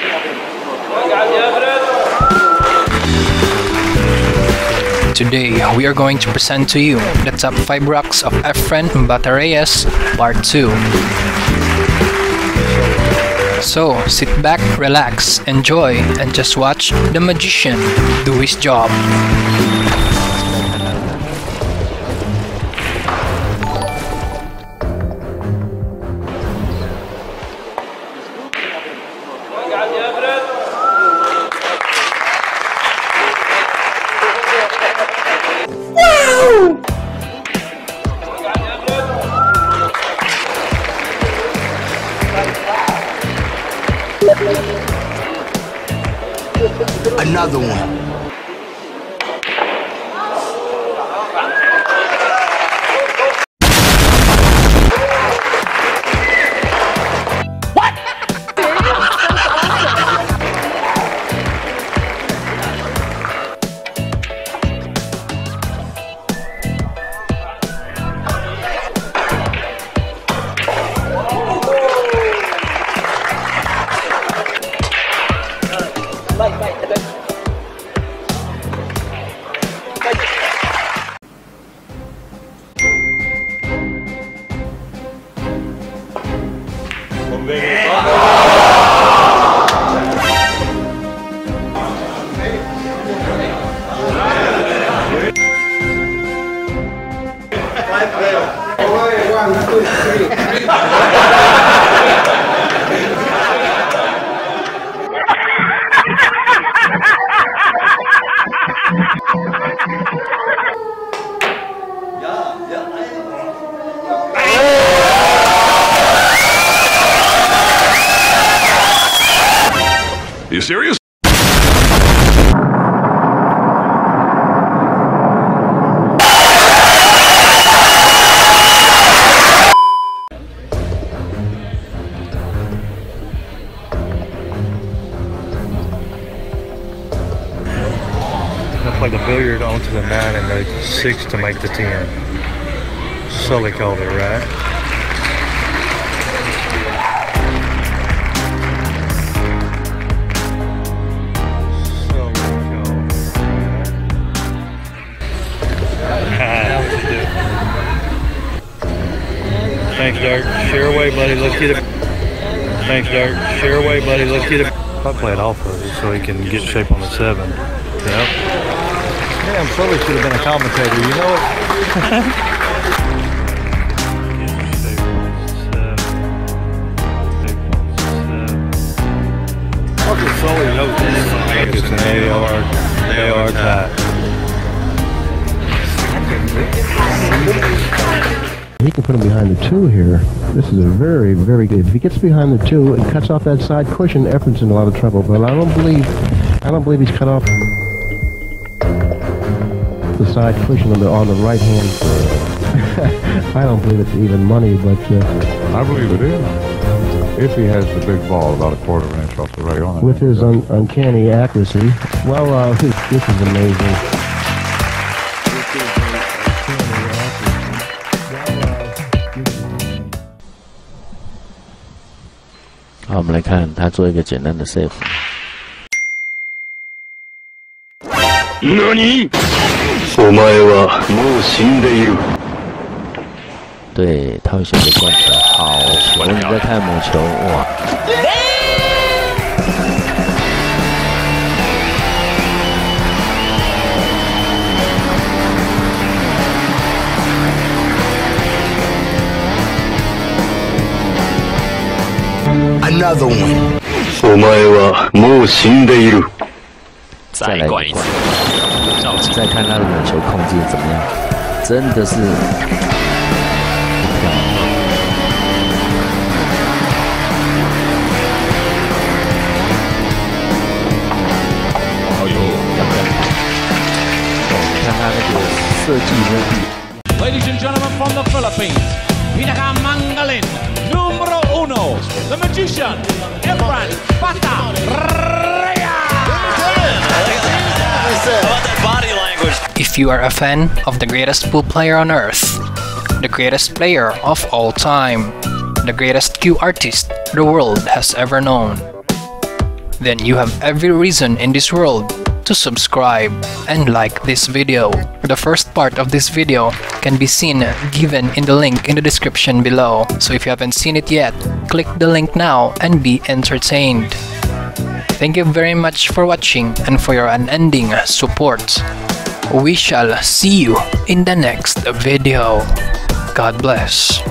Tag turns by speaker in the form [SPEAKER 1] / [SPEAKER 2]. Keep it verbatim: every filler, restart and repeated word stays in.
[SPEAKER 1] Today, we are going to present to you the top five rocks of Efren BATA Reyes Part two. So, sit back, relax, enjoy, and just watch the magician do his job.
[SPEAKER 2] Another one.
[SPEAKER 3] Are you serious?
[SPEAKER 4] I played the billiard onto the nine and the six to make the ten. Sully called it, right? Thanks, Dirk. Share away, buddy. Let's get it. Thanks, Dirk. Share away, buddy. Let's get it. I played off of it so he can get shape on the seven. Yep. Damn, Sully should have been a commentator. You know it? Fucking Sully knows this. It's an A R, A R tie.
[SPEAKER 5] He can put him behind the two here. This is a very, very good. If he gets behind the two and cuts off that side cushion, Efren's in a lot of trouble. But I don't believe, I don't believe he's cut off the side cushion on the on the right hand. I don't believe it's even money, but uh,
[SPEAKER 6] I believe it is. If he has the big ball about a quarter of an inch off the rail.
[SPEAKER 5] With his un uncanny accuracy. Well, uh, this, this is amazing.
[SPEAKER 7] 好，我们来看他做一个简单的 save。何？お前はもう死んでいる。对，他会选择灌球。好球！你在看母球，哇！
[SPEAKER 2] Another one.
[SPEAKER 7] お前はもう死んでいる。再来灌一次。再看他的母球控制怎么样？真的是不漂亮。哦呦，漂亮！你看他那个设计真。
[SPEAKER 8] Ladies and gentlemen from the Philippines, Pinakamangaling, numero uno, the magician, Efren BATA Reyes.
[SPEAKER 1] If you are a fan of the greatest pool player on earth, the greatest player of all time, the greatest cue artist the world has ever known, then you have every reason in this world to subscribe and like this video. The first part of this video can be seen given in the link in the description below. So if you haven't seen it yet, click the link now and be entertained. Thank you very much for watching and for your unending support. We shall see you in the next video. God bless.